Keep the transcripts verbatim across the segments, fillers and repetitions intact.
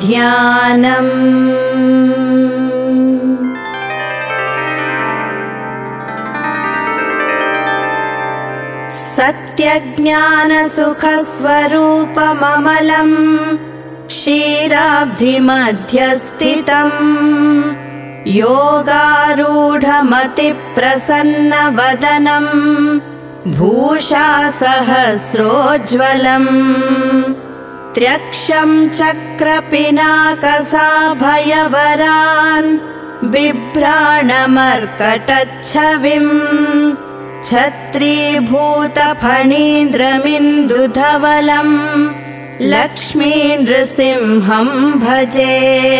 ध्यानम्। सत्यज्ञानसुखस्वरूपममलम् क्षीराब्धिमध्यस्थितम् योगारूढमतिप्रसन्नवदनम् भूषासहस्रोज्ज्वलम् त्र्यक्षम् चक्रपिनाकसाभयवरान् बिभ्राणमर्कटच्छविम् छत्रीभूतफणीन्द्रमिन्दुधवलम् लक्ष्मीनृसिंहम् भजे।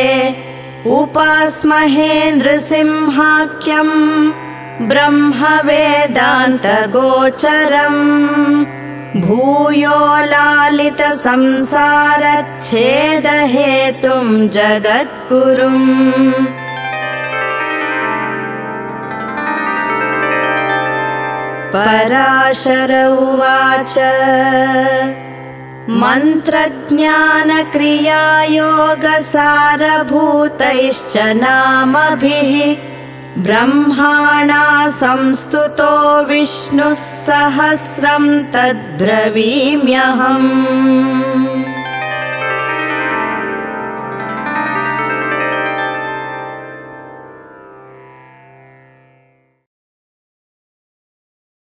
उपास्महे नृसिंहाख्यम् ब्रह्मवेदान्तगोचरम् भूयो लालितसंसारच्छेदहेतुम् जगद्गुरुम्। पराशर उवाच मन्त्रज्ञानक्रियायोगसारभूतैश्च नामभिः ब्रह्माणा संस्तुतो विष्णुः सहस्रं तद्ब्रवीम्यहम्।